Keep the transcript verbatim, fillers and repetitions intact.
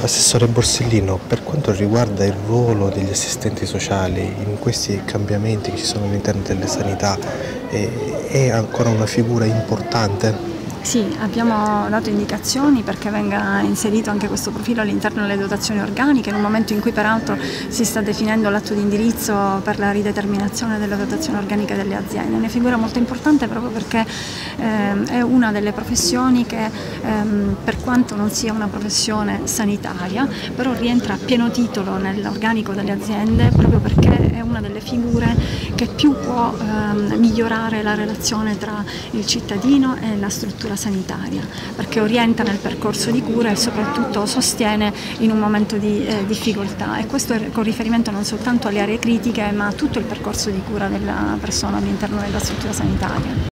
Assessore Borsellino, per quanto riguarda il ruolo degli assistenti sociali in questi cambiamenti che ci sono all'interno delle sanità, eh, è ancora una figura importante? Sì, abbiamo dato indicazioni perché venga inserito anche questo profilo all'interno delle dotazioni organiche, in un momento in cui peraltro si sta definendo l'atto di indirizzo per la rideterminazione delle dotazioni organiche delle aziende. È una figura molto importante proprio perché ehm, è una delle professioni che, ehm, per quanto non sia una professione sanitaria, però rientra a pieno titolo nell'organico delle aziende, proprio perché è una delle figure che più può ehm, migliorare la relazione tra il cittadino e la struttura sanitaria, perché orienta nel percorso di cura e soprattutto sostiene in un momento di eh, difficoltà, e questo è con riferimento non soltanto alle aree critiche ma a tutto il percorso di cura della persona all'interno della struttura sanitaria.